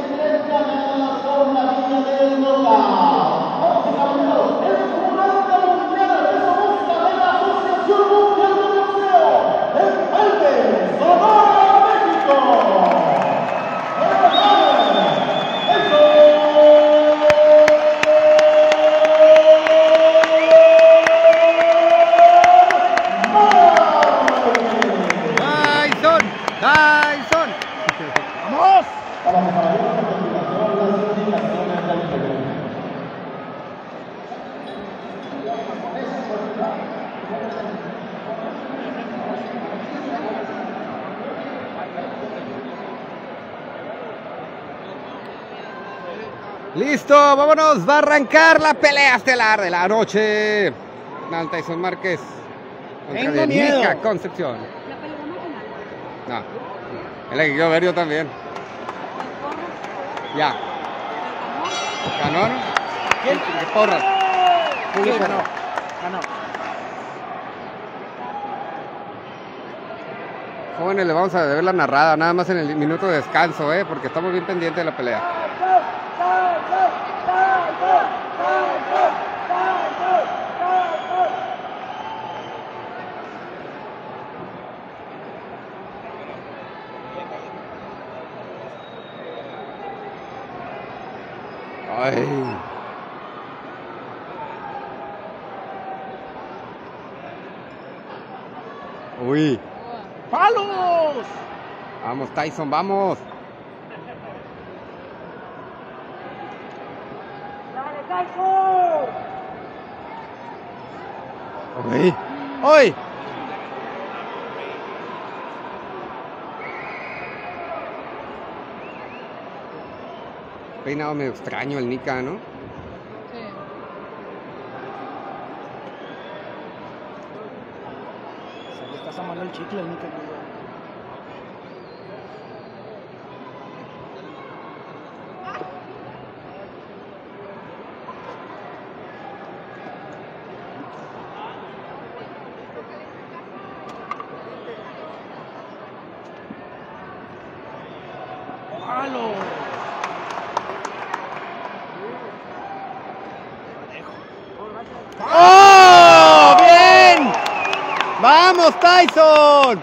Listo, vámonos, va a arrancar la pelea estelar de la noche. Tyson Márquez contra Nica Concepción. No, es la que quiero ver yo también. Ya. ¿Ganó, no? ¿Quién? Porras. Sí, ganó. Jóvenes, le vamos a ver la narrada, nada más en el minuto de descanso, porque estamos bien pendientes de la pelea. Ay. Uy. ¡Palos! Vamos, Tyson, vamos. ¡Dale, Tyson! Uy. ¡Uy! Peinado medio extraño el Nica, ¿no? Sí. Se le está asomando el chicle al Nica. ¡Palo! ¡Oh! ¡Bien! ¡Vamos, Tyson!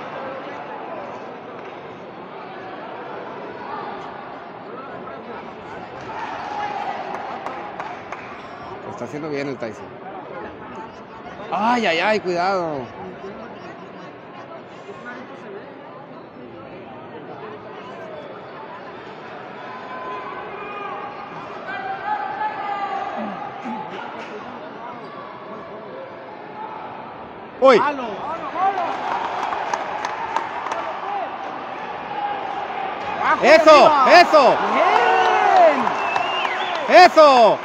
Lo está haciendo bien el Tyson. ¡Ay, ay, ay! Cuidado. ¡Uy! ¡Palo! ¡Eso! Arriba. ¡Eso! ¡Bien! ¡Eso!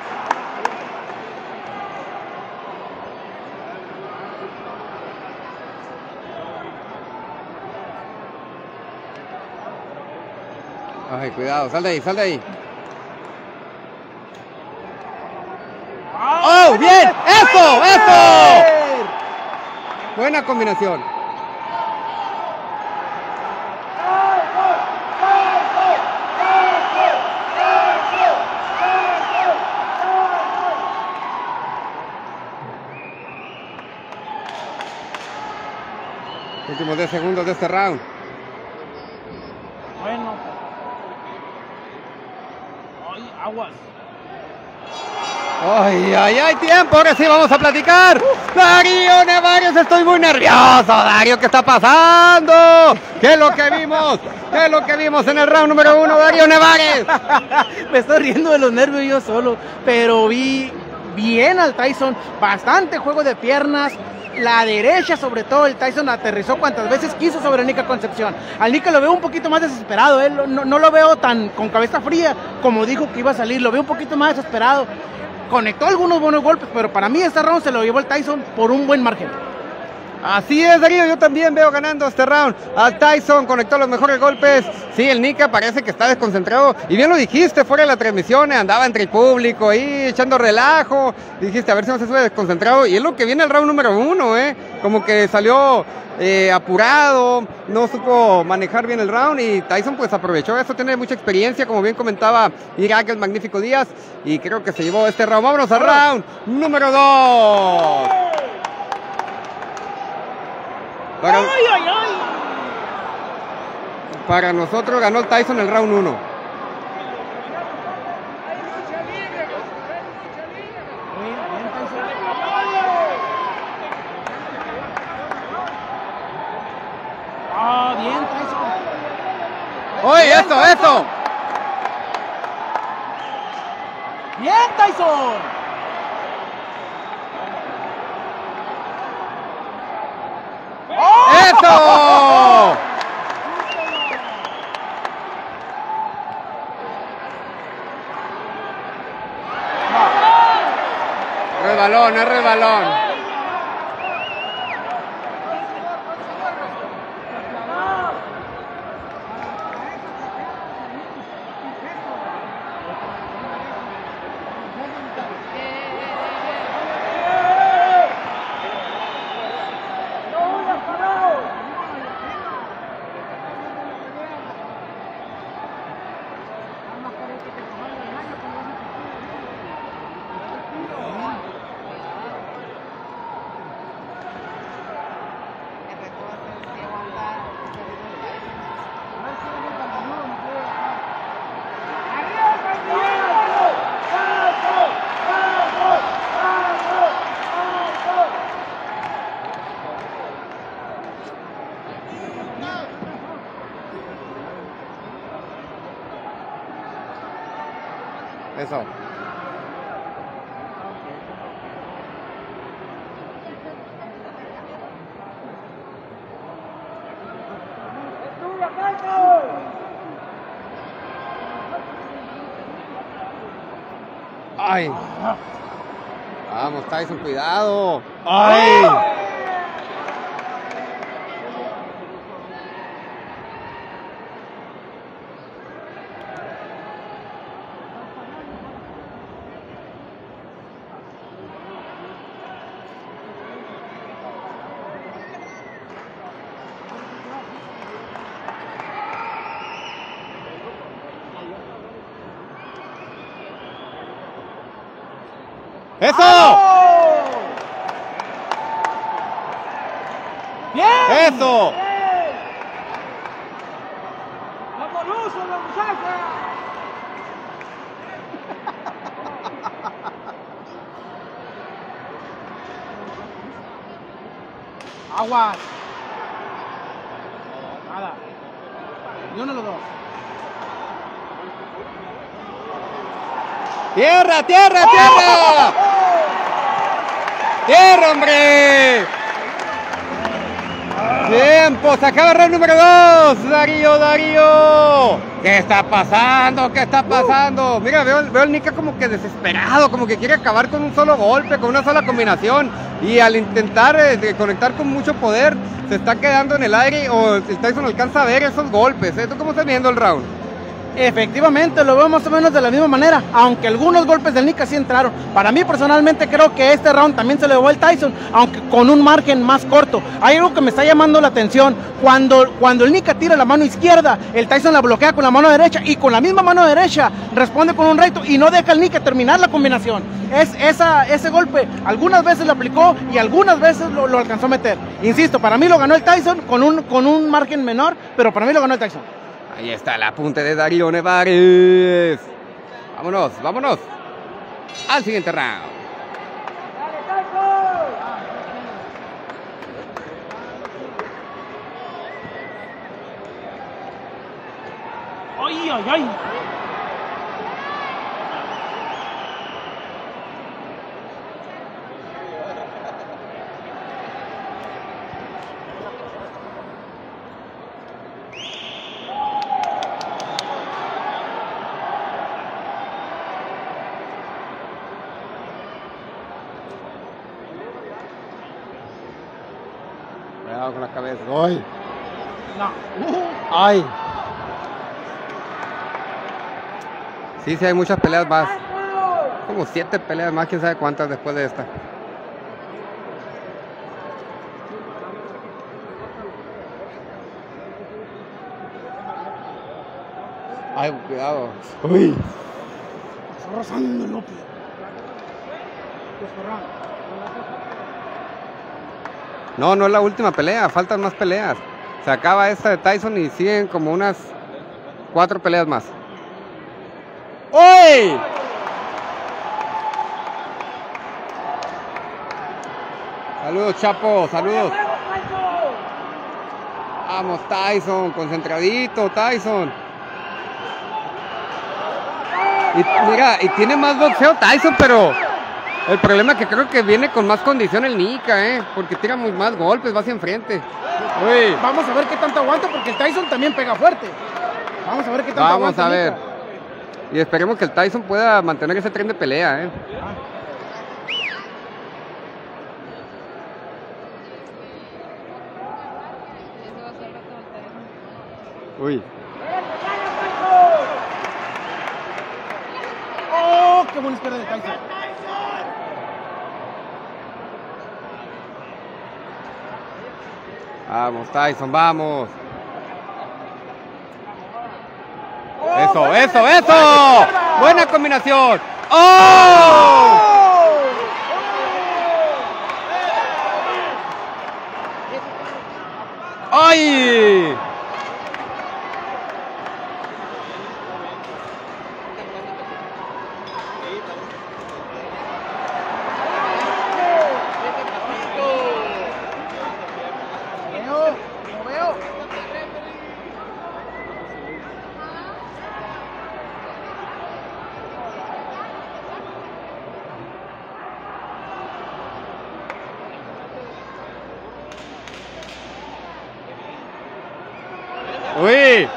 Ay, cuidado, sal de ahí, sal de ahí. ¡Oh, bien! ¡Eso! ¡Eso! Buena combinación. Últimos 10 segundos de este round. Bueno. Ay, aguas. ¡Ay, ay, ay! ¡Tiempo! Ahora sí vamos a platicar. Darío Nevares, estoy muy nervioso. Darío, ¿qué está pasando? ¿Qué es lo que vimos? ¿Qué es lo que vimos en el round número 1, Darío Nevares? Me estoy riendo de los nervios yo solo, pero vi bien al Tyson, bastante juego de piernas, la derecha sobre todo, el Tyson aterrizó cuantas veces quiso sobre el Nica Concepción. Al Nica lo veo un poquito más desesperado, no lo veo tan con cabeza fría como dijo que iba a salir, lo veo un poquito más desesperado. Conectó algunos buenos golpes, pero para mí este round se lo llevó el Tyson por un buen margen. Así es, Darío, yo también veo ganando este round. Al Tyson conectó los mejores golpes. Sí, el Nika parece que está desconcentrado. Y bien lo dijiste, fuera de la transmisión, andaba entre el público ahí echando relajo. Dijiste, a ver si no se sube desconcentrado. Y es lo que viene el round número 1, como que salió apurado, no supo manejar bien el round. Y Tyson pues aprovechó eso, tiene mucha experiencia, como bien comentaba Irak, el magnífico Díaz. Y creo que se llevó este round. Vámonos al round número 2. Para nosotros ganó el Tyson el round 1. Bien, Tyson. ¡Oye, esto! Bien, Tyson. ¡Eso! Resbalón, es resbalón. Eso. Ay. Vamos, Tyson, cuidado. Ay. ¡Eso! ¡Bien! ¡Eso! ¡Vamos, Luso, la muchacha! Aguas. Nada. Ni uno de los dos. ¡Tierra, tierra, tierra! ¡Tierra, hombre! Tiempo, se acaba el round número 2. Darío. ¿Qué está pasando? ¿Qué está pasando? Mira, veo al Nika como que desesperado, como que quiere acabar con un solo golpe, con una sola combinación. Y al intentar conectar con mucho poder, se está quedando en el aire o el Tyson alcanza a ver esos golpes. ¿Tú cómo estás viendo el round? Efectivamente, lo veo más o menos de la misma manera, aunque algunos golpes del Nika sí entraron. Para mí personalmente creo que este round también se le llevó el Tyson, aunque con un margen más corto. Hay algo que me está llamando la atención, cuando el Nika tira la mano izquierda, el Tyson la bloquea con la mano derecha y con la misma mano derecha responde con un recto y no deja al Nika terminar la combinación. Ese golpe algunas veces lo aplicó y algunas veces lo alcanzó a meter. Insisto, para mí lo ganó el Tyson con un margen menor, pero para mí lo ganó el Tyson. Ahí está el apunte de Darío Nevares. Vámonos. Al siguiente round. ¡Ay! Cuidado con la cabeza. ¡Ay! No. ¡Ay! Sí, sí, hay muchas peleas más. Como 7 peleas más, quién sabe cuántas después de esta. Ay, cuidado. Uy. Está rozando López. No, no es la última pelea, faltan más peleas. Se acaba esta de Tyson y siguen como unas 4 peleas más. ¡Uy! Saludos, Chapo, saludos. Vamos, Tyson, concentradito, Tyson. Y mira, y tiene más boxeo Tyson, pero el problema es que creo que viene con más condición el Nika, porque tira muy más golpes, va hacia enfrente. Uy. Vamos a ver qué tanto aguanta, porque el Tyson también pega fuerte. Vamos a ver qué tanto aguanta. Vamos a ver. Y esperemos que el Tyson pueda mantener ese tren de pelea, Uy. ¡Oh! ¡Qué buena espera de Tyson! Vamos, Tyson, vamos. Eso, eso, eso. Buena combinación. ¡Oh! ¡Ay! Uy.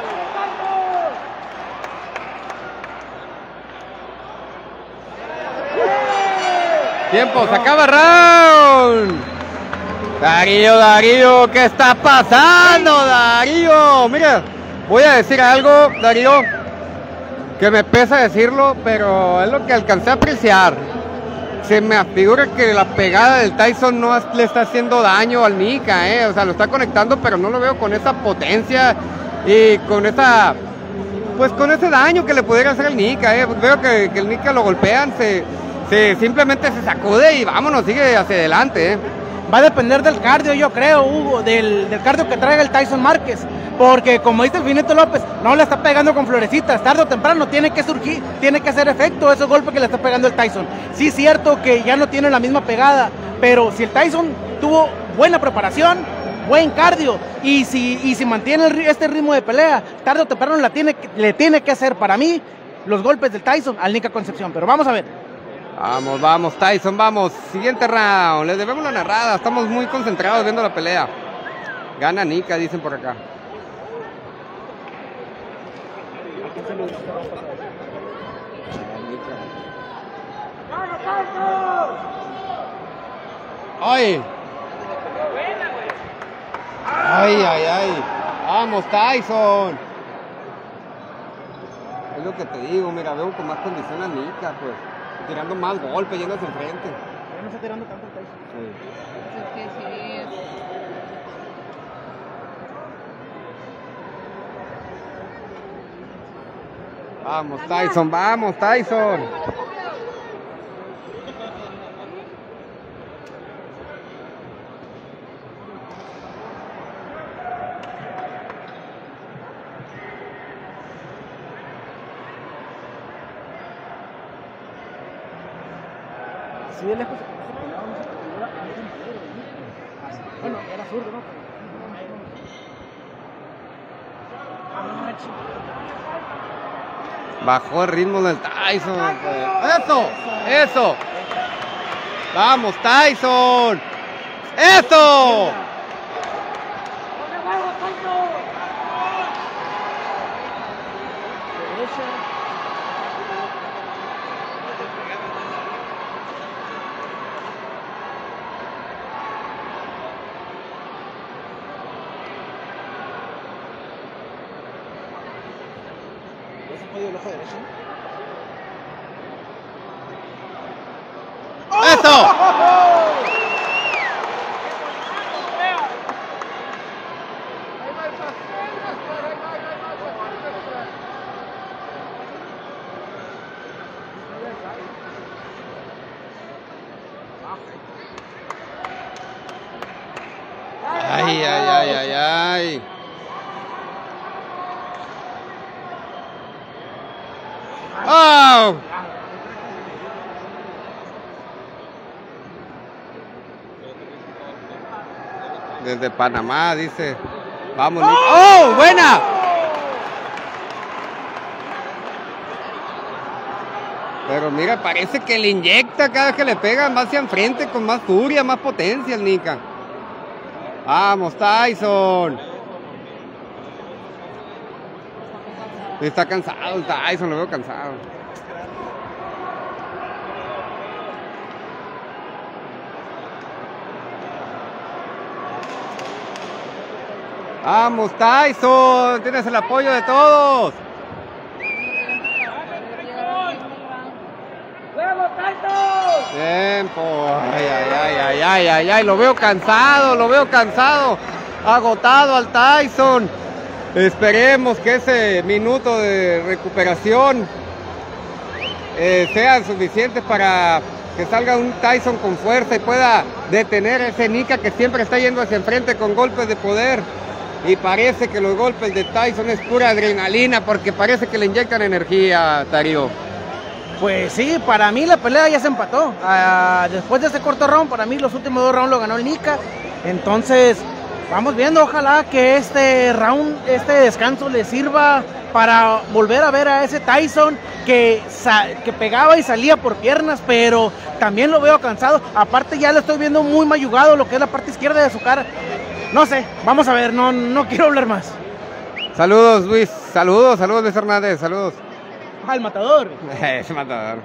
Tiempo, se acaba round. Darío, ¿qué está pasando, Darío? Mira, voy a decir algo, Darío, que me pesa decirlo, pero es lo que alcancé a apreciar. Se me afigura que la pegada del Tyson no le está haciendo daño al Nika, o sea, lo está conectando, pero no lo veo con esa potencia y con esa, pues con ese daño que le pudiera hacer al Nika, Veo que el Nika lo golpean, simplemente se sacude y vámonos, sigue hacia adelante, Va a depender del cardio, yo creo, Hugo, del cardio que traiga el Tyson Márquez. Porque como dice el Finito López, no le está pegando con florecitas, tarde o temprano tiene que surgir, tiene que hacer efecto esos golpes que le está pegando el Tyson. Sí es cierto que ya no tiene la misma pegada, pero si el Tyson tuvo buena preparación, buen cardio, y si mantiene este ritmo de pelea, tarde o temprano le tiene que hacer, para mí, los golpes del Tyson al Nika Concepción. Pero vamos a ver. Vamos, Tyson, vamos. Siguiente round. Les debemos la narrada. Estamos muy concentrados viendo la pelea. Gana Nika, dicen por acá. ¡Ay! ¡Ay! ¡Vamos, Tyson! Es lo que te digo, mira, veo con más condición a Nika, pues. Tirando más golpes, yendo hacia enfrente. Ya no está tirando tanto el Tyson. Sí. Es que sí. Vamos, Tyson. Así de lejos bueno, era zurdo, ¿no? Bajó el ritmo del Tyson. ¡Eso! ¡Vamos, Tyson! ¡Eso! medio del ojo derecho. ¡Eso! Ay, ay, ay, ay, ay. ¡Oh! Desde Panamá, dice. Vamos, Nick. ¡Oh! ¡Buena! Pero mira, parece que le inyecta cada vez que le pega más hacia enfrente, con más furia, más potencia el Nika. Vamos, Tyson. Está cansado el Tyson, lo veo cansado. Vamos, Tyson, tienes el apoyo de todos. Tiempo. Ay, ay, ay, ay, ay, ay, ay, lo veo cansado, agotado al Tyson. Esperemos que ese minuto de recuperación sea suficiente para que salga un Tyson con fuerza y pueda detener a ese Nika que siempre está yendo hacia enfrente con golpes de poder. Y parece que los golpes de Tyson es pura adrenalina porque parece que le inyectan energía, Darío. Pues sí, para mí la pelea ya se empató. Después de ese corto round, para mí los últimos 2 rounds lo ganó el Nika. Entonces, vamos viendo, ojalá que este round, este descanso le sirva para volver a ver a ese Tyson que pegaba y salía por piernas, pero también lo veo cansado. Aparte ya lo estoy viendo muy mayugado, lo que es la parte izquierda de su cara. No sé, vamos a ver, no quiero hablar más. Saludos, Luis, saludos Luis Hernández, saludos. Al matador. Ese matador.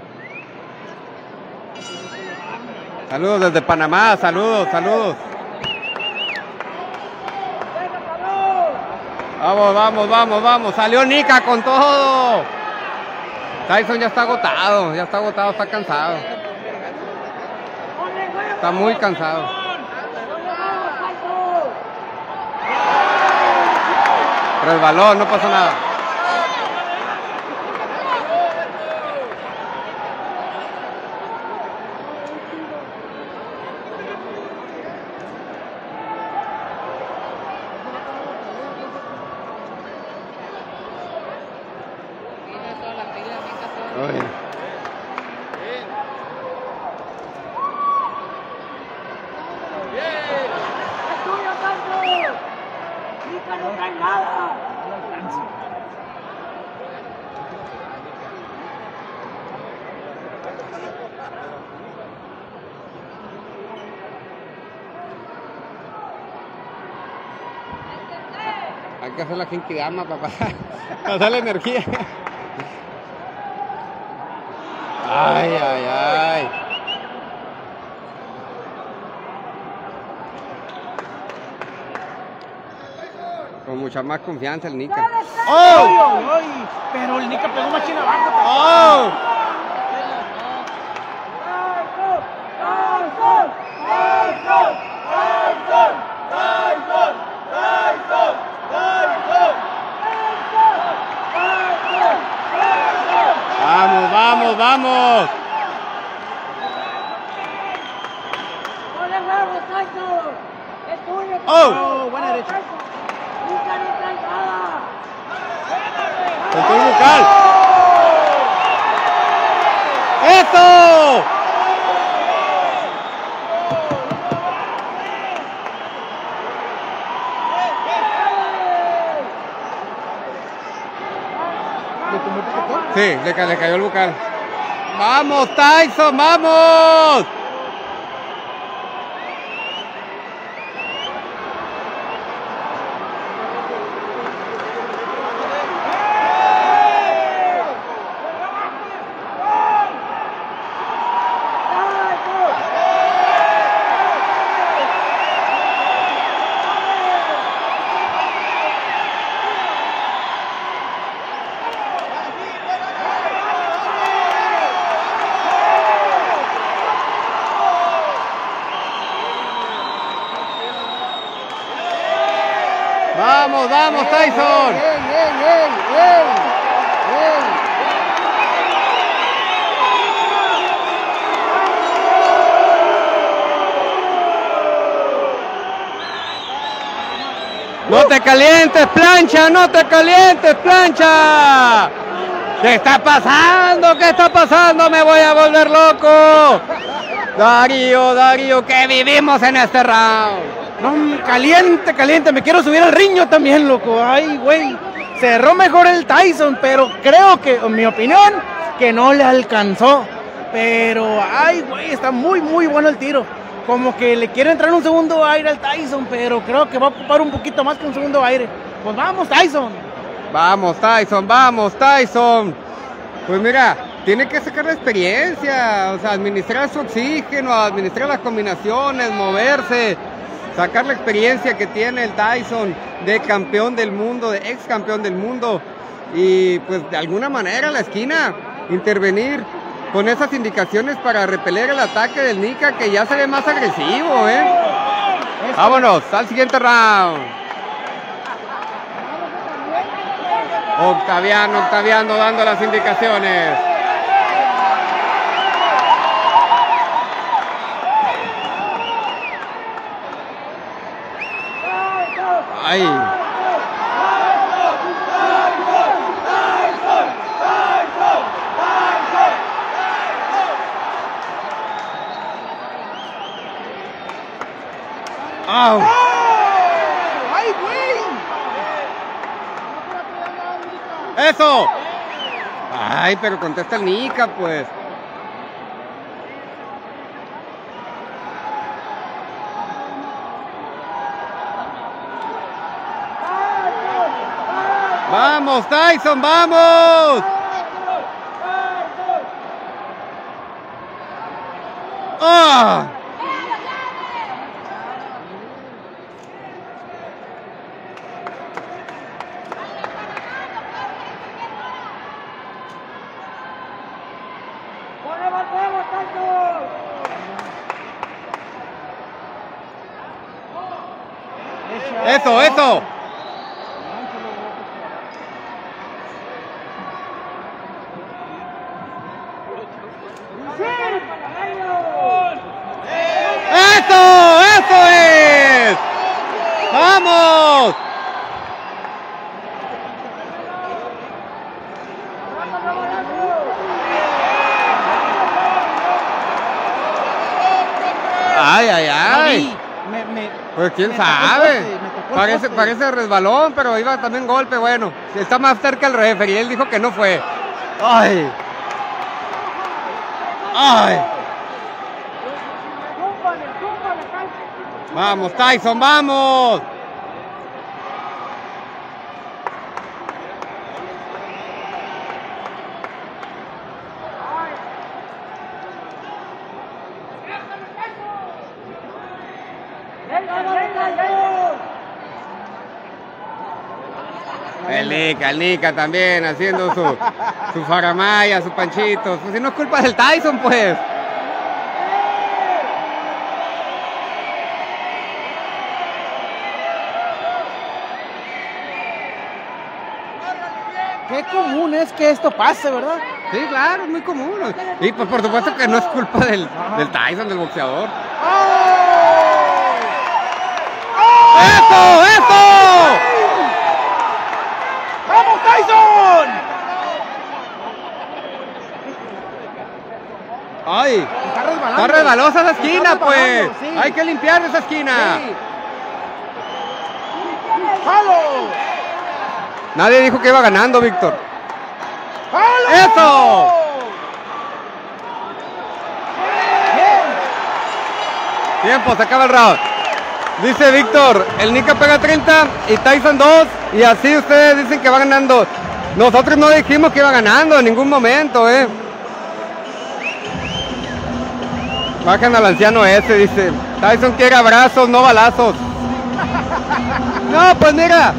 Saludos desde Panamá, saludos. Vamos. Salió Nika con todo. Tyson ya está agotado, está cansado. Está muy cansado. Resbaló, no pasó nada. Hay que hacer la Genkidama para pasar la energía. Ay. Con mucha más confianza el Nika. ¡Oh! Pero el Nika pegó machín abajo. ¡Oh! ¡Vamos! ¡Oh! Buena derecha. Control bucal. ¡Eso! Sí, le cayó el bucal. ¡Vamos, Tyson! ¡Vamos! vamos, Tyson. No te calientes, plancha, no te calientes, plancha. ¿Qué está pasando? ¿Qué está pasando? Me voy a volver loco. Darío, ¿qué vivimos en este round? No, caliente, me quiero subir al riño también, loco. Ay, güey, cerró mejor el Tyson, pero creo que, en mi opinión, que no le alcanzó. Pero, ay, güey, está muy bueno el tiro. Como que le quiere entrar un segundo aire al Tyson, pero creo que va a ocupar un poquito más que un segundo aire. Pues vamos, Tyson. Vamos, Tyson. Pues mira, tiene que sacar la experiencia, o sea, administrar su oxígeno, administrar las combinaciones, moverse, sacar la experiencia que tiene el Tyson de campeón del mundo, de ex campeón del mundo, y pues de alguna manera la esquina, intervenir con esas indicaciones para repeler el ataque del Nika, que ya se ve más agresivo, ¿eh? Vámonos al siguiente round. Octaviano dando las indicaciones. Ay. ¡Au! ¡Ay, güey! ¡Eso! Ay, pero contesta el Nika, pues. ¡Vamos, Tyson, vamos! ¡Ah! Eso. Eso es. Vamos. Ay. Pues quién sabe. Parece resbalón, pero iba también golpe. Bueno, está más cerca el referee. Él dijo que no fue. Ay. Vamos, Tyson, vamos. El Nika también haciendo su faramaya, su panchito. Pues si no es culpa del Tyson, pues. Qué común es que esto pase, ¿verdad? Sí, claro, es muy común. Y pues por supuesto que no es culpa del Tyson, del boxeador. ¡Eso! ¡Vamos, Tyson! ¡Ay! Está resbalosa esa esquina, pues. Sí. Hay que limpiar esa esquina. Sí. ¡Jalo! Nadie dijo que iba ganando, Víctor. ¡Jalo! ¡Eso! Tiempo, se acaba el round. Dice Víctor, el Nika pega 30 y Tyson 2, y así ustedes dicen que va ganando. Nosotros no dijimos que iba ganando en ningún momento, Bajan al anciano ese, dice. Tyson quiere abrazos, no balazos. No, pues mira,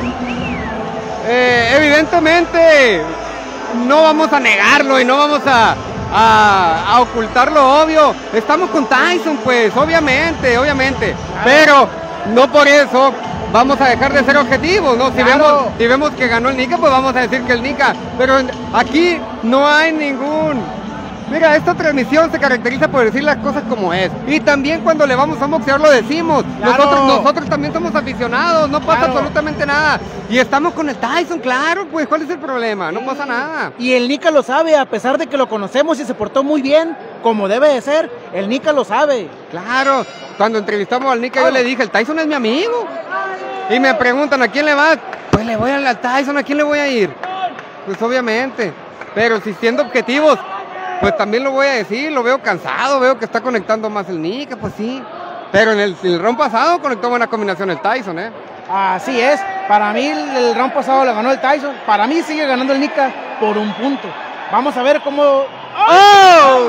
evidentemente no vamos a negarlo y no vamos a ocultar lo obvio. Estamos con Tyson, pues, obviamente. Pero no por eso vamos a dejar de ser objetivos, ¿no? Claro. Si vemos que ganó el Nica, pues vamos a decir que el Nica. Pero aquí no hay ningún... Mira, esta transmisión se caracteriza por decir las cosas como es. Y también cuando le vamos a un boxeador lo decimos. Claro. Nosotros también somos aficionados, no pasa Claro. absolutamente nada. Y estamos con el Tyson, claro, pues, ¿cuál es el problema? No pasa nada. Y el Nica lo sabe, a pesar de que lo conocemos y se portó muy bien, como debe de ser, el Nica lo sabe. Claro, cuando entrevistamos al Nica yo le dije, el Tyson es mi amigo. Y me preguntan, ¿a quién le vas? Pues le voy al Tyson, ¿a quién le voy a ir? Pues obviamente, pero si siendo objetivos, pues también lo voy a decir, lo veo cansado, veo que está conectando más el Nica, pues sí. Pero en el round pasado conectó buena combinación el Tyson, ¿eh? Así es, para mí el round pasado lo ganó el Tyson, para mí sigue ganando el Nica por un punto. Vamos a ver cómo... ¡Oh!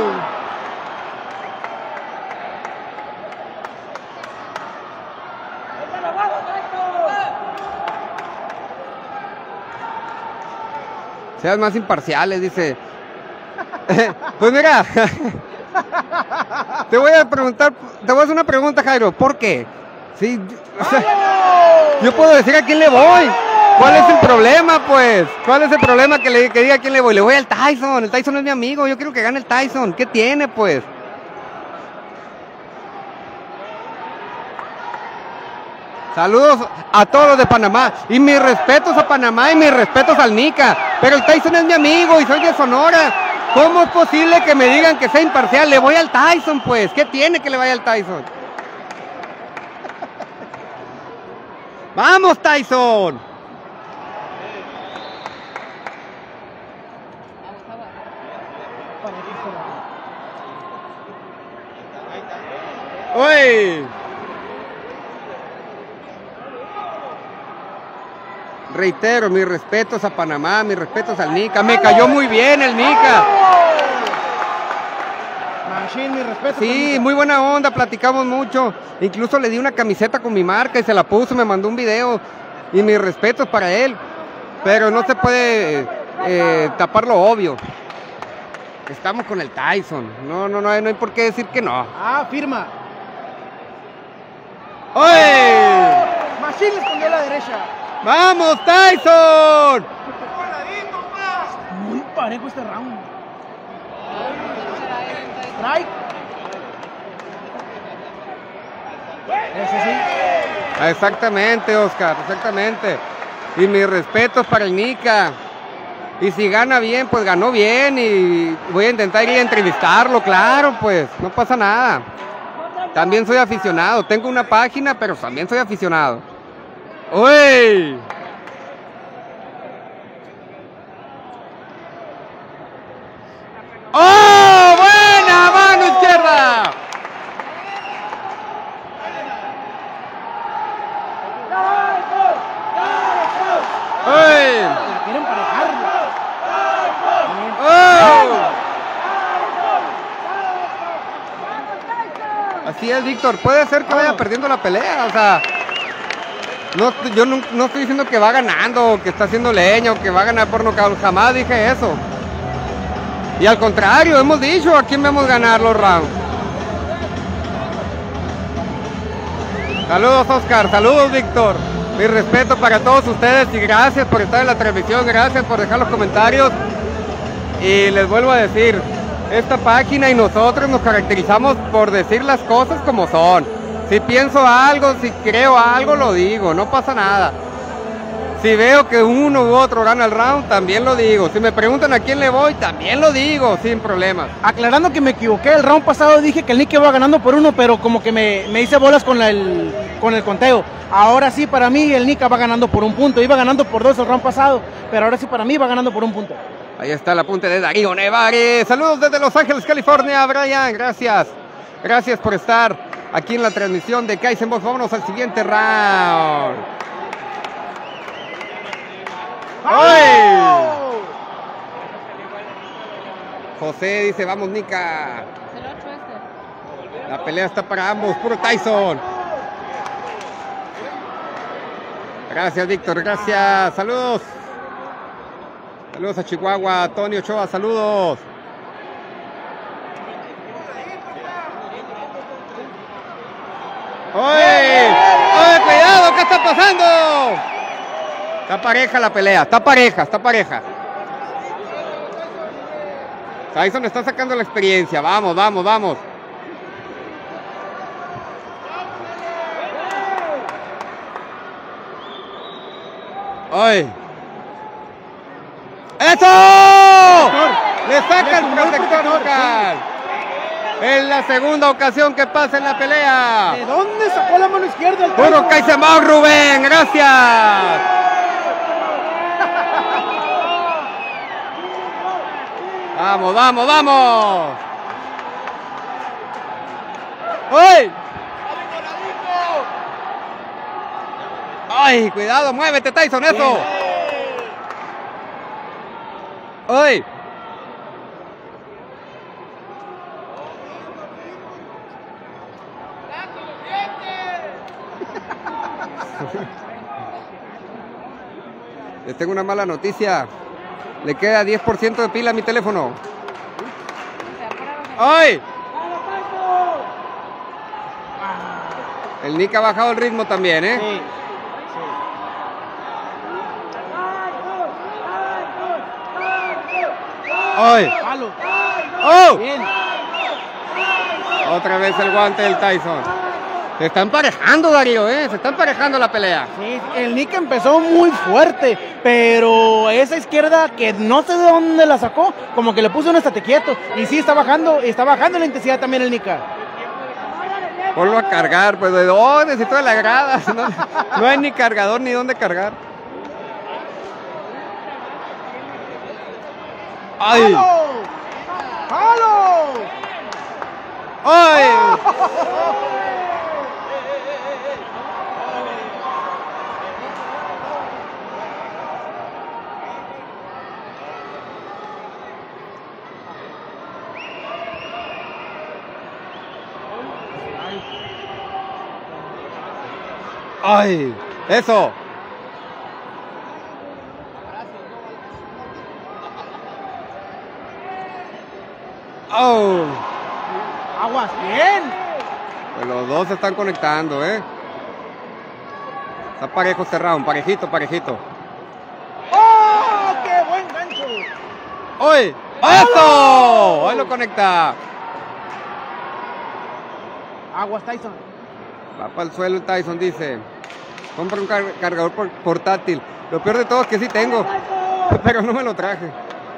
Sean más imparciales, dice. Pues mira, te voy a hacer una pregunta, Jairo, ¿por qué? Sí, o sea, yo puedo decir a quién le voy. ¿Cuál es el problema, pues? ¿Cuál es el problema que diga a quién le voy? Le voy al Tyson, el Tyson es mi amigo, yo quiero que gane el Tyson. ¿Qué tiene, pues? Saludos a todos los de Panamá. Y mis respetos a Panamá y mis respetos al Nica. Pero el Tyson es mi amigo y soy de Sonora. ¿Cómo es posible que me digan que sea imparcial? Le voy al Tyson, pues. ¿Qué tiene que le vaya al Tyson? ¡Vamos, Tyson! ¡Uy! Reitero, mis respetos a Panamá, mis respetos al Nica. Me cayó muy bien el Nica. Machine, mi respeto. Sí, muy buena onda, platicamos mucho. Incluso le di una camiseta con mi marca y se la puso, me mandó un video. Y mis respetos para él. Pero no se puede tapar lo obvio. Estamos con el Tyson. No hay por qué decir que no. Ah, firma. ¡Oye! Machine le escondió a la derecha. ¡Vamos, Tyson! Muy parejo este round. Strike. Ese sí. Exactamente, Oscar, exactamente. Y mis respetos para el Nica. Y si gana bien, pues ganó bien. Y voy a intentar ir a entrevistarlo, claro, pues. No pasa nada. También soy aficionado. Tengo una página, pero también soy aficionado. ¡Uy! ¡Oh! ¡Buena mano izquierda! ¡Uy! La quieren emparejar. ¡Oh! Así es, Víctor. Puede ser que vaya perdiendo la pelea, o sea... yo no estoy diciendo que va ganando, que está haciendo leña o que va a ganar por nocaut. Jamás dije eso. Y al contrario, hemos dicho a quién vemos ganar los rounds. Saludos, Oscar. Saludos, Víctor. Mi respeto para todos ustedes y gracias por estar en la transmisión. Gracias por dejar los comentarios. Y les vuelvo a decir, esta página y nosotros nos caracterizamos por decir las cosas como son. Si pienso algo, si creo algo, lo digo, no pasa nada. Si veo que uno u otro gana el round, también lo digo. Si me preguntan a quién le voy, también lo digo, sin problemas. Aclarando que me equivoqué, el round pasado dije que el Nica iba ganando por 1, pero como que me hice bolas con el conteo. Ahora sí, para mí, el Nica va ganando por 1 punto. Iba ganando por 2 el round pasado, pero ahora sí para mí va ganando por 1 punto. Ahí está el apunte de Darío Nevares. Saludos desde Los Ángeles, California, Brian. Gracias. Gracias por estar aquí en la transmisión de Kaizen Box. Vámonos al siguiente round. ¡Ay! José dice, vamos, Nica. La pelea está para ambos, puro Tyson. Gracias, Víctor, gracias. Saludos. Saludos a Chihuahua, Tony Ochoa, saludos. ¡Oye! ¡Oye, cuidado! ¿Qué está pasando? Está pareja la pelea, está pareja. Tyson está sacando la experiencia, vamos. ¡Ay! ¡Eso! Le saca el protector local. Es la segunda ocasión que pasa en la pelea. ¿De dónde sacó la mano izquierda el Puro Kaizenbao, Rubén, gracias. Vamos. ¡Ay! ¡Ay! Cuidado, muévete, Tyson, eso. ¡Ay! Les tengo una mala noticia. Le queda 10% de pila a mi teléfono. ¡Ay! El Nick ha bajado el ritmo también, ¿eh? Sí. ¡Ay! Palo. ¡Oh! Bien. Otra vez el guante del Tyson. Se está emparejando, Darío, ¿eh? Se está emparejando la pelea. Sí, el Nick empezó muy fuerte, pero esa izquierda que no sé de dónde la sacó, como que le puso un estate quieto. Y sí, está bajando la intensidad también el Nika. Ponlo a cargar, pues, ¿de dónde? Necesito de la grada. No hay ni cargador ni dónde cargar. ¡Ay! ¡Palo! ¡Ay! ¡Ay! ¡Eso! ¡Oh! ¡Aguas! ¡Bien! Pues los dos se están conectando, ¿eh? Está parejo este round, parejito. ¡Oh! ¡Qué buen gancho! ¡Ay! ¡Eso! Ahí lo conecta. Aguas, Tyson. Va para el suelo el Tyson, dice. Compra un cargador portátil. Lo peor de todo es que sí tengo, pero no me lo traje.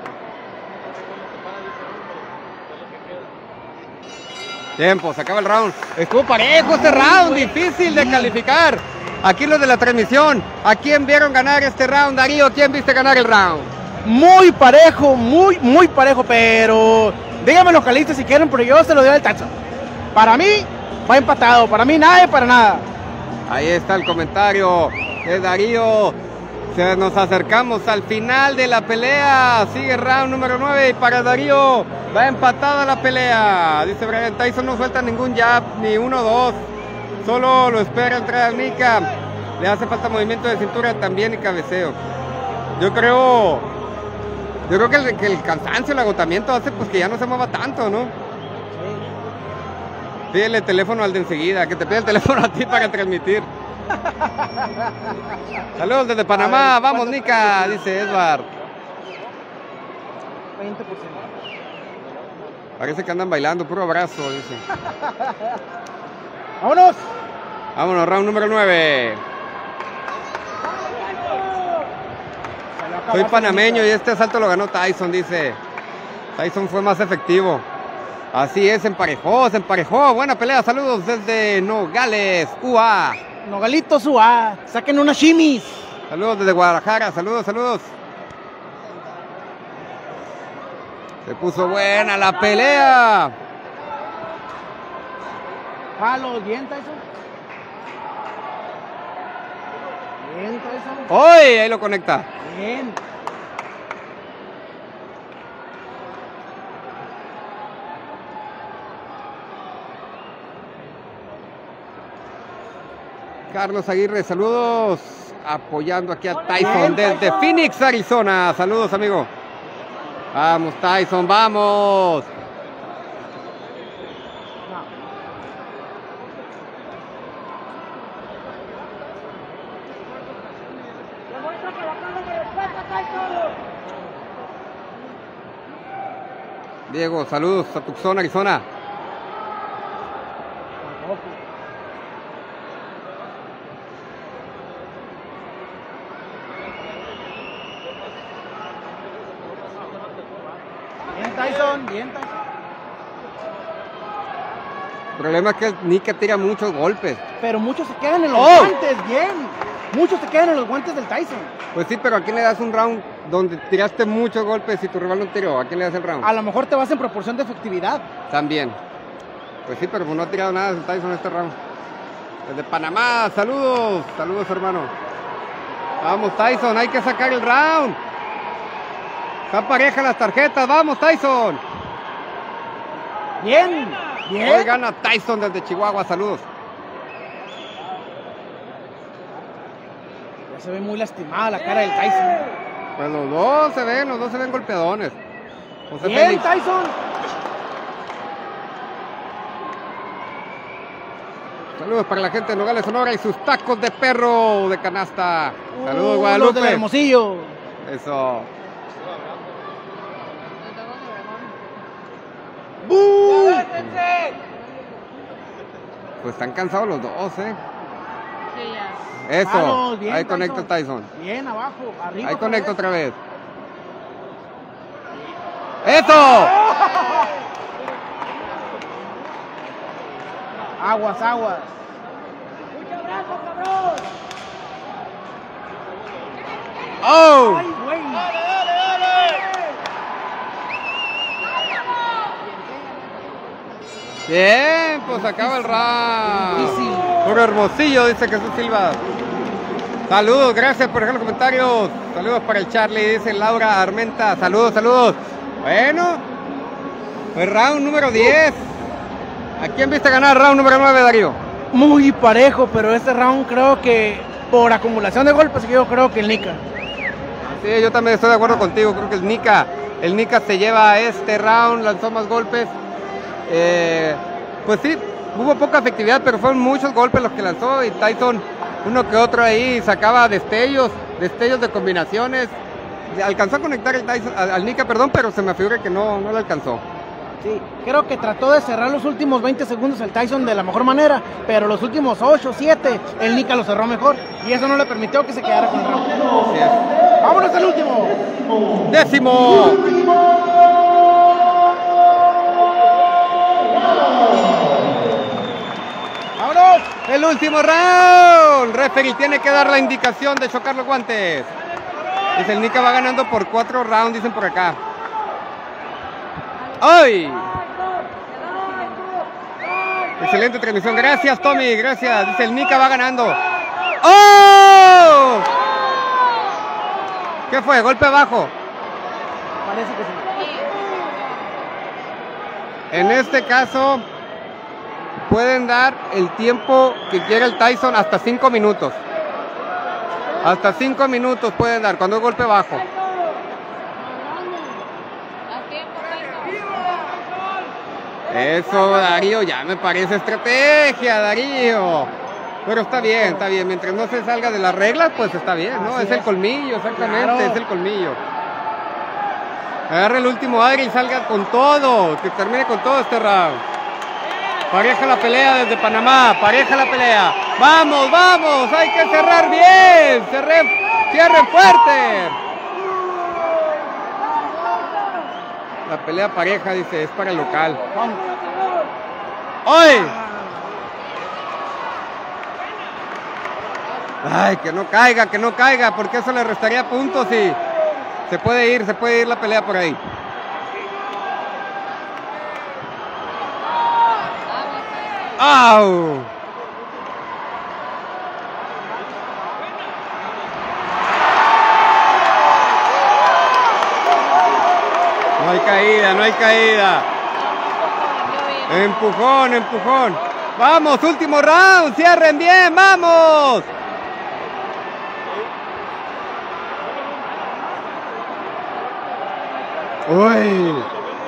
Tiempo, se acaba el round. Estuvo parejo este round, difícil de calificar. Aquí los de la transmisión, ¿a quién vieron ganar este round, Darío? ¿Quién viste ganar el round? Muy parejo, muy parejo, pero díganme los calistas si quieren, pero yo se lo doy al Tyson. Para mí, va empatado. Para mí, nada y para nada. Ahí está el comentario de Darío. Nos acercamos al final de la pelea. Sigue round número 9 y para Darío va empatada la pelea. Dice Brian, Tyson no suelta ningún jab, ni 1-2. Solo lo espera entrar al Nika. Le hace falta movimiento de cintura también y cabeceo. Yo creo que el cansancio, el agotamiento hace pues que ya no se mueva tanto, ¿no? Pídele el teléfono al de enseguida, que te pide el teléfono a ti para transmitir. Saludos desde Panamá, vamos Nika, dice Edward. 20%. Parece que andan bailando, puro abrazo, dice. ¡Vámonos! Round número 9. Soy panameño y este asalto lo ganó Tyson, dice. Tyson fue más efectivo. Así es, se emparejó. Buena pelea, saludos desde Nogales, UA. Nogalitos UA, saquen unas chimis. Saludos desde Guadalajara, saludos. Se puso buena la pelea. Palo, bien, Tyson. ¡Oy! Ahí lo conecta. Bien. Carlos Aguirre, saludos. Apoyando aquí a Tyson desde Phoenix, Arizona. Saludos, amigo. Vamos, Tyson, vamos. Diego, saludos a Tucson, Arizona. Bien, Tyson, bien, Tyson. El problema es que el Nika tira muchos golpes. Pero muchos se quedan en los guantes, bien. Muchos se quedan en los guantes del Tyson. Pues sí, pero ¿a quién le das un round donde tiraste muchos golpes y tu rival no tiró? ¿A quién le das el round? A lo mejor te vas en proporción de efectividad. También. Pues sí, pero no ha tirado nada el Tyson este round. Desde Panamá, saludos. Saludos, hermano. Vamos, Tyson, hay que sacar el round. Están parejas las tarjetas. Vamos, Tyson. Bien, bien. Hoy gana Tyson desde Chihuahua, saludos. Ya se ve muy lastimada la cara del Tyson. Pues los dos se ven golpeadones. José Bien, Félix. Tyson. Saludos para la gente de Nogales, Sonora y sus tacos de perro de canasta. Saludos, Los Guadalupe. del Hermosillo. Eso. Pues están cansados los dos, ¿eh? Sí, ya. Eso. Vamos, bien, Ahí Tyson. conecta Tyson. Bien, abajo, arriba. Ahí conecta otra vez. ¡Eso! Aguas, aguas. ¡Oh! Ay, güey. Bien, pues acaba el round. Difícil. Puro Hermosillo, dice Jesús Silva. Saludos, gracias por dejar los comentarios. Saludos para el Charlie, dice Laura Armenta. Saludos, saludos. Bueno, pues round número 10. ¿A quién viste ganar round número 9, Darío? Muy parejo, pero este round creo que por acumulación de golpes, yo creo que el Nika. Sí, yo también estoy de acuerdo contigo. Creo que el Nika se lleva este round, lanzó más golpes. Pues sí, hubo poca efectividad, pero fueron muchos golpes los que lanzó y Tyson, uno que otro ahí, sacaba destellos de combinaciones. Alcanzó a conectar el Tyson, al Nika, perdón, pero se me figura que no le alcanzó. Sí, creo que trató de cerrar los últimos 20 segundos el Tyson de la mejor manera, pero los últimos 8, 7, el Nika lo cerró mejor y eso no le permitió que se quedara con el round. Así es. ¡Vámonos al último! ¡Décimo! ¡Vámonos! El último round. Referee tiene que dar la indicación de chocar los guantes. Dice el Nika va ganando por 4 rounds, dicen por acá. ¡Ay! Excelente transmisión. Gracias, Tommy. Gracias. Dice el Nika va ganando. ¡Oh! ¿Qué fue? ¿Golpe abajo? Parece que sí. En este caso, pueden dar el tiempo que quiera el Tyson hasta 5 minutos. Hasta 5 minutos pueden dar cuando es golpe bajo. Eso, Darío, ya me parece estrategia, Darío. Pero está bien, está bien. Mientras no se salga de las reglas, pues está bien, ¿no? Es el colmillo, exactamente, Claro. es el colmillo. Agarra el último aire y salga con todo, que termine con todo este round. Pareja la pelea desde Panamá, pareja la pelea. ¡Vamos, vamos! ¡Hay que cerrar bien! ¡Cierren fuerte! La pelea pareja, dice, es para el local. Vamos. ¡Ay! ¡Ay, que no caiga! Porque eso le restaría puntos y se puede ir la pelea por ahí. ¡Au! No hay caída, no hay caída. Empujón, empujón. Vamos, último round, cierren bien, vamos. Uy.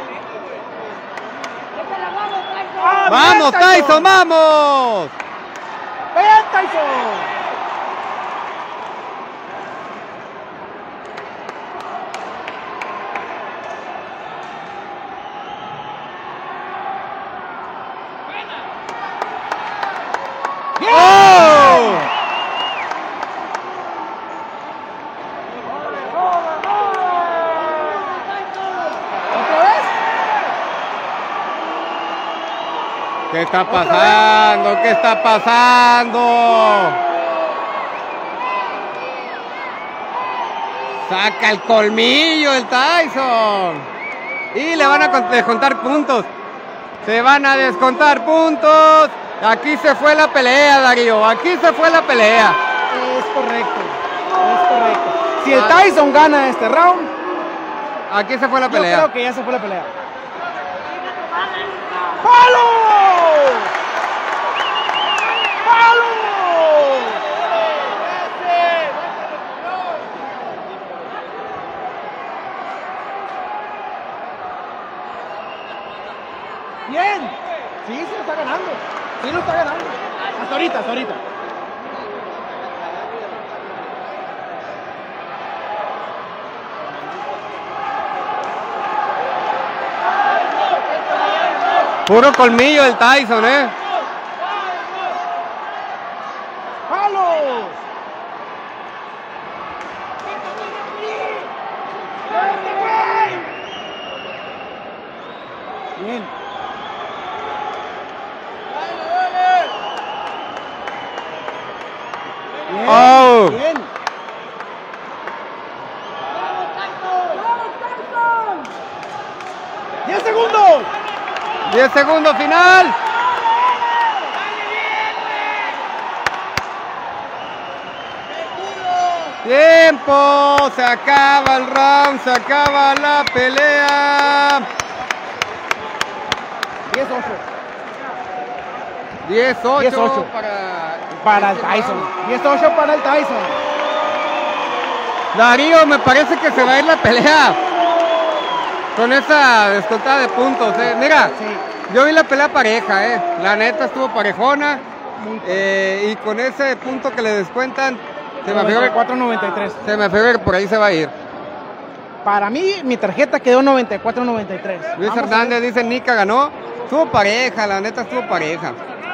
Vamos, Tyson, vamos. ¡Ven, Tyson! ¿Qué está pasando? ¿Qué está pasando? Saca el colmillo el Tyson. Y le van a descontar puntos. Se van a descontar puntos. Aquí se fue la pelea, Darío. Aquí se fue la pelea. Es correcto. Es correcto. Si el Tyson gana este round, aquí se fue la pelea. Yo creo que ya se fue la pelea. ¡Palo! ¡Palo! Bien. Sí, se lo está ganando. Sí lo está ganando. Hasta ahorita, hasta ahorita. Puro colmillo el Tyson, ¡Palos! Bien. Bien. Oh. Bien. 10 segundos. 10 segundos final. Tiempo. Se acaba el round. Se acaba la pelea. 10-8. 10-8 para el Tyson. 10-8 para el Tyson. Darío, me parece que se va a ir la pelea con esa descontada de puntos. Mira, Sí. yo vi la pelea pareja. La neta estuvo parejona. Y con ese punto que le descuentan, se me figura 94-93. Se me figura que por ahí se va a ir. Para mí, mi tarjeta quedó 94-93. Luis Hernández dice, Nika ganó. Estuvo pareja, la neta estuvo pareja.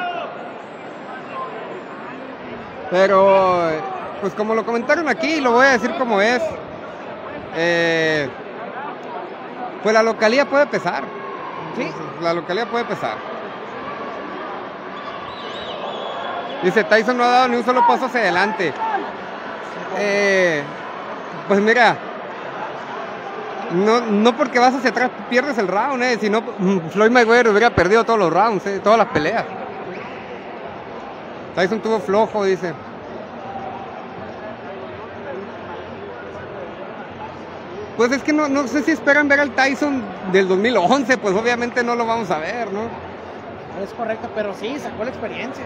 Pero, pues como lo comentaron aquí, lo voy a decir como es. Pues la localía puede pesar. Sí. La localía puede pesar. Dice, Tyson no ha dado ni un solo paso hacia adelante. Pues mira, no porque vas hacia atrás pierdes el round, si no Floyd Mayweather hubiera perdido todos los rounds, todas las peleas. Tyson tuvo flojo, dice. Pues es que no sé si esperan ver al Tyson del 2011, pues obviamente no lo vamos a ver, ¿no? Es correcto, pero sí, sacó la experiencia.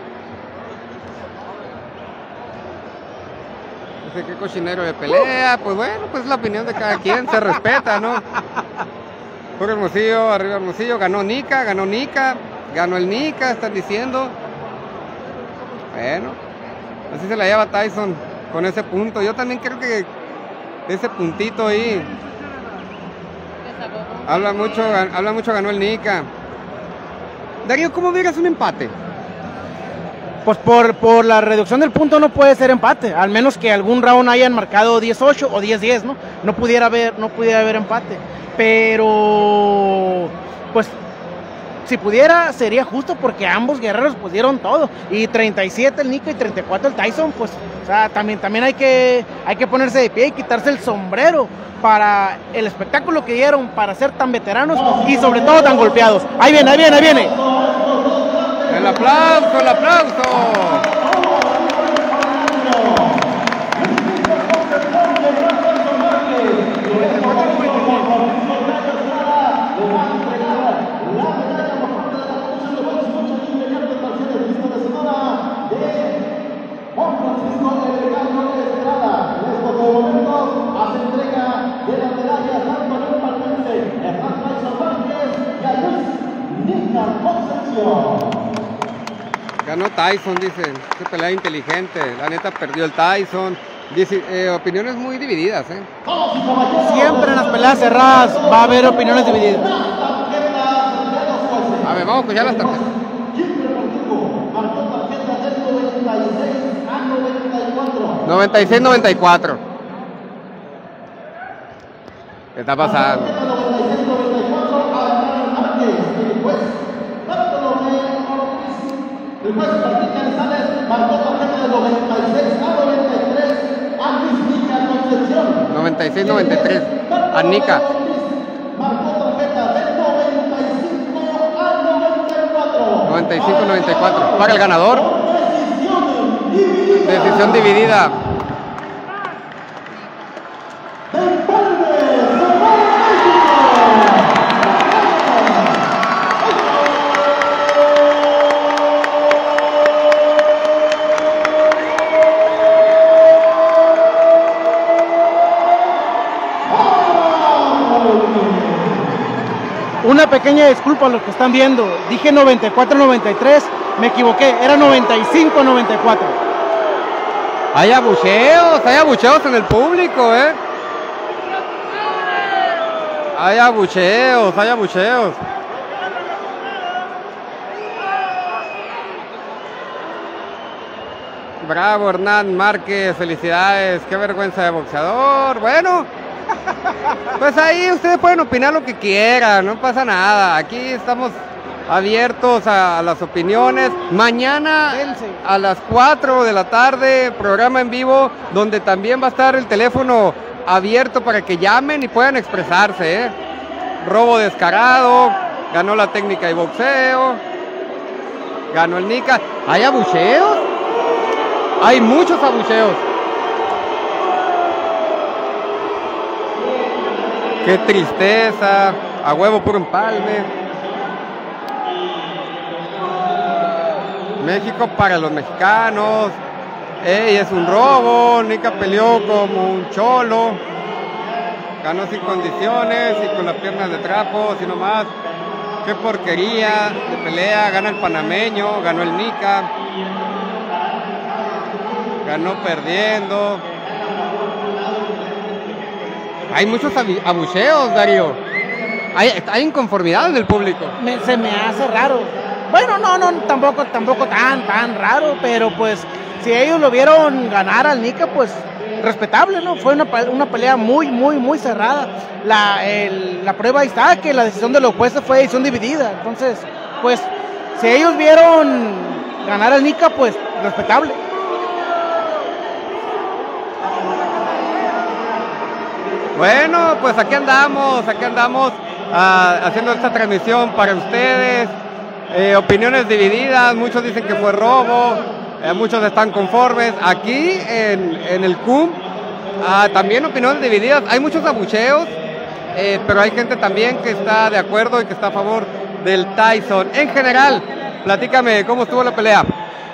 Dice, qué cochinero de pelea. Pues bueno, pues la opinión de cada quien, se respeta, ¿no? Por Hermosillo, arriba Hermosillo, ganó Nika, ganó el Nika, están diciendo. Bueno, así se la lleva Tyson con ese punto. Yo también creo que ese puntito ahí habla mucho, ganó el Nika. Darío, ¿cómo vieras un empate? Pues por la reducción del punto no puede ser empate, al menos que algún round hayan marcado 10-8 o 10-10, ¿no? No pudiera haber empate. Pero pues si pudiera sería justo porque ambos guerreros pues dieron todo. Y 37 el Nika y 34 el Tyson, pues o sea, también hay que ponerse de pie y quitarse el sombrero para el espectáculo que dieron, para ser tan veteranos y sobre todo tan golpeados. Ahí viene. El aplauso. Ganó Tyson, dice. Qué pelea inteligente. La neta perdió el Tyson. Dice, opiniones muy divididas, Siempre en las peleas cerradas va a haber opiniones divididas. A ver, vamos a escuchar las tarjetas. 96-94. ¿Qué está pasando? El juez Martín Canizales marcó tarjeta de 96 a 93 a Luis Nica Concepción. 96-93 a Nica. Marcó tarjeta de 95 a 94. 95-94 para el ganador. Decisión dividida. Una pequeña disculpa a los que están viendo. Dije 94-93, me equivoqué, era 95-94. Hay abucheos en el público, Hay abucheos. Bravo, Hernán Márquez, felicidades, qué vergüenza de boxeador. Bueno, pues ahí ustedes pueden opinar lo que quieran, no pasa nada. Aquí estamos abiertos a las opiniones. Mañana a las 4 de la tarde, programa en vivo, donde también va a estar el teléfono abierto para que llamen y puedan expresarse, Robo descarado, ganó la técnica de boxeo, ganó el Nica. ¿Hay abucheos? Hay muchos abucheos. Qué tristeza, a huevo puro empalme. México para los mexicanos. Ey, es un robo. Nica peleó como un cholo. Ganó sin condiciones y con las piernas de trapo, así nomás. Qué porquería de pelea. Gana el panameño, ganó el Nica. Ganó perdiendo. Hay muchos abucheos, Darío. Hay inconformidad en el público. Se me hace raro. Bueno, no, tampoco tan raro, pero pues si ellos lo vieron ganar al Nica, pues respetable, ¿no? Fue una pelea muy cerrada. La prueba ahí está, que la decisión de los jueces fue decisión dividida. Entonces, pues, si ellos vieron ganar al Nica, pues respetable. Bueno, pues aquí andamos haciendo esta transmisión para ustedes. Opiniones divididas, muchos dicen que fue robo, muchos están conformes. Aquí en el CUM también opiniones divididas, hay muchos abucheos, pero hay gente también que está de acuerdo y que está a favor del Tyson. En general, platícame, ¿cómo estuvo la pelea?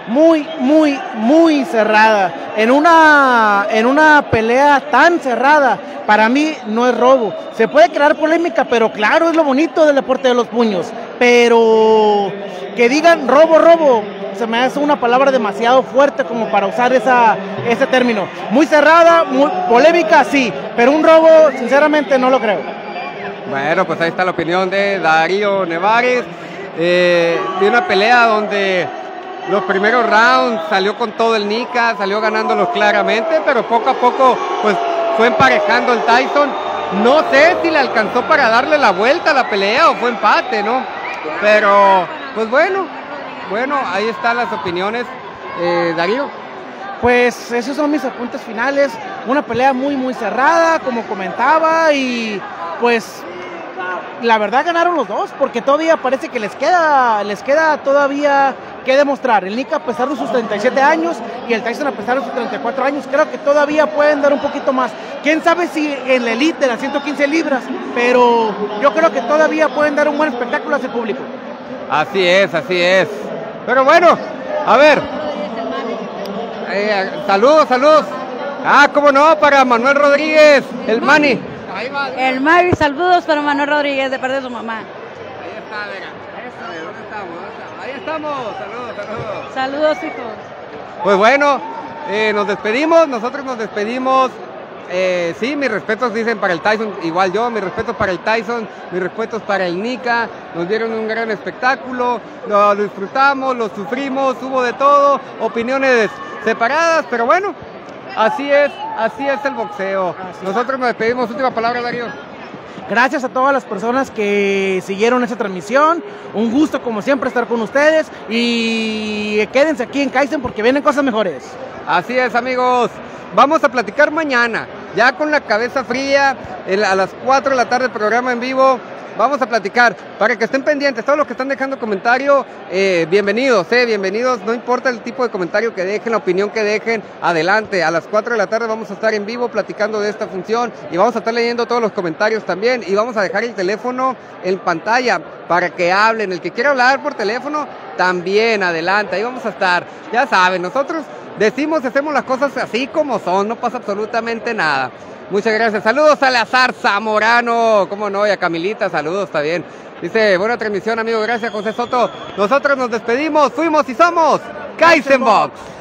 Muy cerrada. En una pelea tan cerrada, para mí no es robo. Se puede crear polémica, pero claro, es lo bonito del deporte de los puños. Pero que digan robo, se me hace una palabra demasiado fuerte como para usar ese término. Muy cerrada, muy polémica, sí, pero un robo, sinceramente, no lo creo. Bueno, pues ahí está la opinión de Darío Nevares, de una pelea donde los primeros rounds salió con todo el Nica, salió ganándolos claramente, pero poco a poco pues fue emparejando el Tyson. No sé si le alcanzó para darle la vuelta a la pelea o fue empate, ¿no? Pero pues bueno, ahí están las opiniones. Darío. Pues esos son mis apuntes finales. Una pelea muy cerrada, como comentaba, y pues la verdad ganaron los dos, porque todavía parece que les queda todavía que demostrar. El Nica, a pesar de sus 37 años, y el Tyson, a pesar de sus 34 años, creo que todavía pueden dar un poquito más. Quién sabe si en la elite de las 115 libras, pero yo creo que todavía pueden dar un buen espectáculo a ese público. Así es. Pero bueno, a ver. Saludos. Cómo no, para Manuel Rodríguez, el Mani. El Mari, saludos para Manuel Rodríguez de parte de su mamá. Ahí está, venga. ¿Dónde estamos? Ahí estamos, saludos. Saludos, hijos. Pues bueno, nosotros nos despedimos. Sí, mis respetos dicen para el Tyson, igual yo, mis respetos para el Tyson, mis respetos para el Nica. Nos dieron un gran espectáculo, lo disfrutamos, lo sufrimos, hubo de todo, opiniones separadas, pero bueno, así es el boxeo. Nosotros nos despedimos. Última palabra, Darío. Gracias a todas las personas que siguieron esa transmisión. Un gusto como siempre estar con ustedes y quédense aquí en Kaizen porque vienen cosas mejores. Así es, amigos. Vamos a platicar mañana, ya con la cabeza fría, a las 4 de la tarde, programa en vivo. Vamos a platicar, para que estén pendientes, todos los que están dejando comentario, bienvenidos, bienvenidos, no importa el tipo de comentario que dejen, la opinión que dejen, adelante, a las 4 de la tarde vamos a estar en vivo platicando de esta función y vamos a estar leyendo todos los comentarios también y vamos a dejar el teléfono en pantalla para que hablen, el que quiera hablar por teléfono, también, adelante, ahí vamos a estar, ya saben, nosotros decimos, hacemos las cosas así como son, no pasa absolutamente nada. Muchas gracias. Saludos a Eleazar Zamorano. ¿Cómo no? Y a Camilita, saludos también. Dice, buena transmisión, amigo. Gracias, José Soto. Nosotros nos despedimos. Fuimos y somos Kaizen Box.